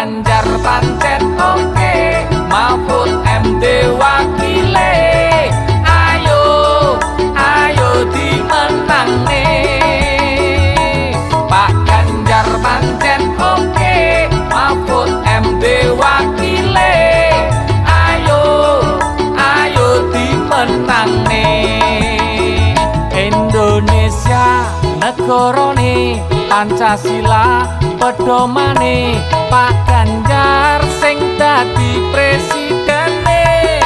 Ganjar pancen oke, Mahfud MD wakile. Ayo, ayo dimenangne. Pak Ganjar pancen oke, Mahfud MD wakile. Ayo, ayo dimenangne. Indonesia negarane Pancasila pedomane, Pak Ganjar sing dadi presidene.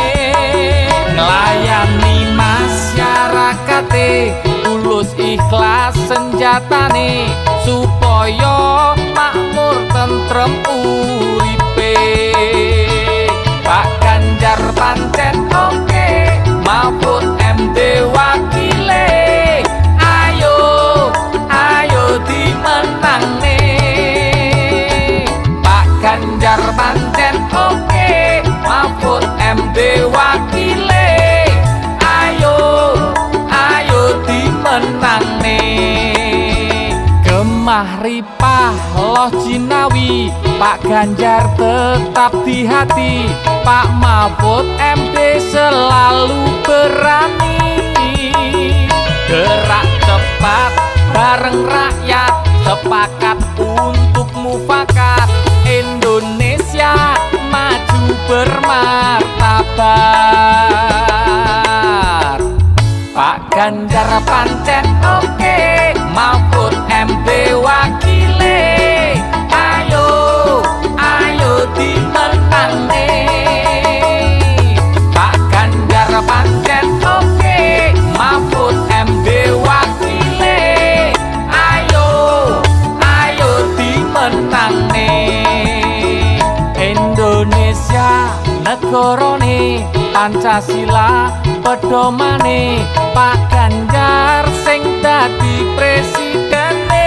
Nglayani masyarakate, tulus ikhlas senjatane, supaya makmur tentrem uripe. Pak Ganjar pancen oke, Mahfud MD wakile. Ayo, ayo dimenangne. Pak Ganjar pancen oke, Mahfud MD wakile. Ayo, ayo dimenangne. Gemah ripah loh jinawi, Pak Ganjar tetap di hati. Pak Mahfud MD selalu berani. Gerak cepat bareng rakyat, sepakat untuk mufakat. Indonesia maju bermartabat. Pak Ganjar pancen oke, Mahfud MD wakile. Ayo, ayo dimenangne. Pak Ganjar pancen oke, Mahfud MD wakile. Ayo, ayo dimenangne. Indonesia negarane Pancasila pedomane, Pak Ganjar sing dadi presidene.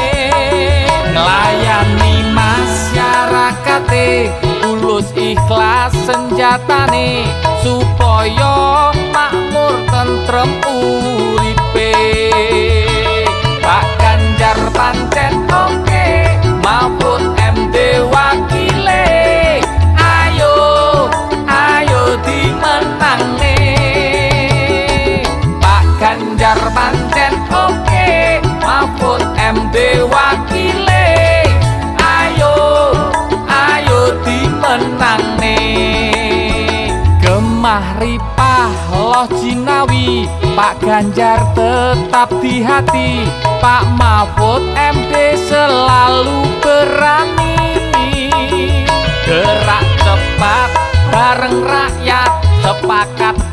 Nglayani masyarakate, tulus ikhlas senjatane, supaya makmur tentrem uripe. Pak Ganjar pancen oke, Mahfud MD wakile. Ayo, ayo dimenangne. Pak Ganjar pancen oke, Mahfud MD wakile. Ayo, ayo dimenangne. Gemah ripah loh jinawi, Pak Ganjar tetap di hati. Pak Mahfud MD selalu berani. Gerak cepat bareng rakyat, sepakat